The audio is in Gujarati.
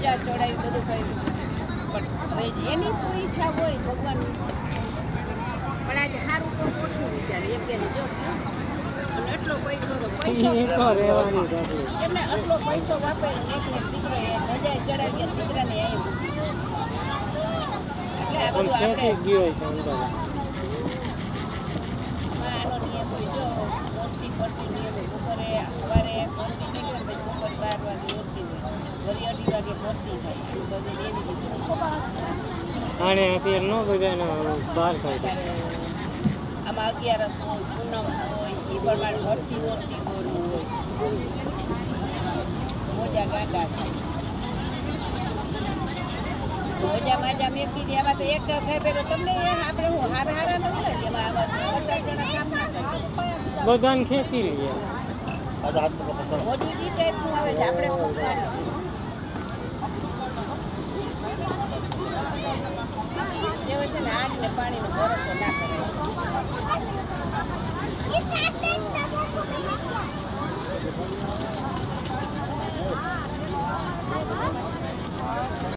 ધજા ચડાવી બધું કર્યું પણ હવે એની શું ઈચ્છા હોય ભગવાન પણ આજે સારું તો ઓછું વિચારે એમ કે જો એટલો પૈસો તો પૈસો એમને આટલો પૈસો વાપરીને એક દીકરો એ ધજા ચડાવી દીકરાને આવી એટલે આ બધું આપણે આનો નિયમ હોય જો મોટી પડતી નિયમ હોય બપોરે સવારે મોટી થઈ ગયો પછી બપોરે 12 વાગે ઓળતી હોય વળી 2:30 વાગે ભરતી થાય બધી એવી રીતે આને અત્યારે નો બધાને બહાર થાય આમાં 11 હોય પૂનમ હોય એ પ્રમાણે ભરતી ઓળતી હોય મોજા ગાંડા થાય મોજા માજા મેં કીધી આમાં તો એક ખાઈ પેલો તમને આપણે હું હારા ન હોય એમાં આવા 50 જણા કામ ના કરે બધાને ખેંચી લઈએ મોજુજી ટાઈપનું આવે છે આપણે ખૂબ જેવું છે ને આગ ને પાણીનો ભરોસો ના કરે